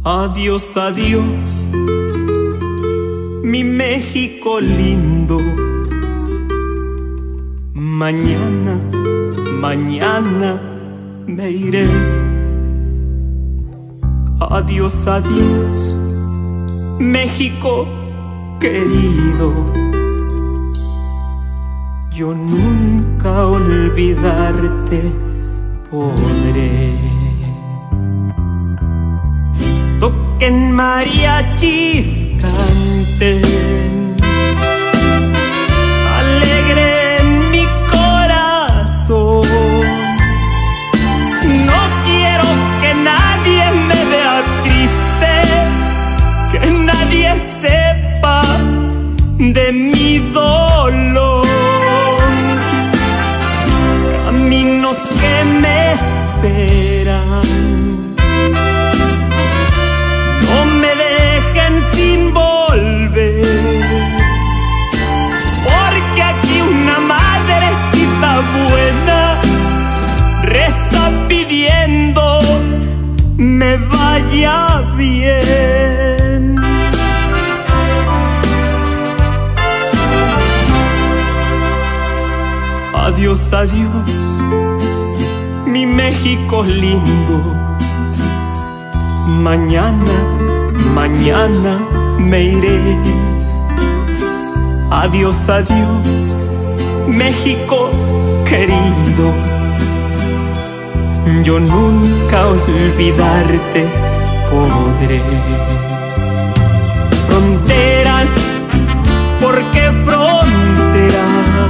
Adiós, adiós, mi México lindo. Mañana, mañana me iré. Adiós, adiós, México querido. Yo nunca olvidarte podré. Toquen mariachis, canten alegre en mi corazón. No quiero que nadie me vea triste, que nadie sepa de mi dolor. Caminos que me esperan, no me dejen sin volver, porque aquí una madrecita buena reza pidiendo me vaya bien. Adiós, adiós, mi México lindo. Mañana, mañana me iré. Adiós, adiós, México querido. Yo nunca olvidarte podré. Fronteras, ¿por qué fronteras?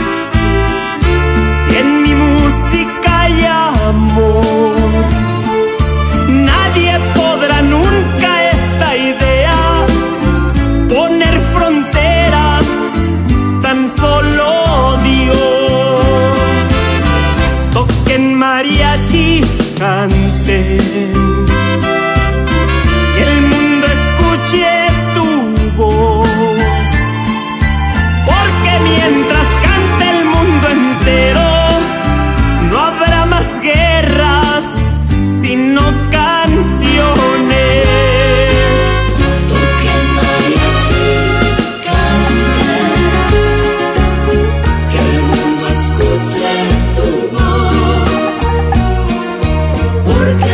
Si en mi música hay amor, nadie podrá nunca esta idea poner fronteras, tan solo Dios. Toquen mariachis, canten, que el mundo escuche tu voz, porque mientras cante el mundo entero, no habrá más guerras, sino canciones. Toquen mariachis, canten, que el mundo escuche tu voz, porque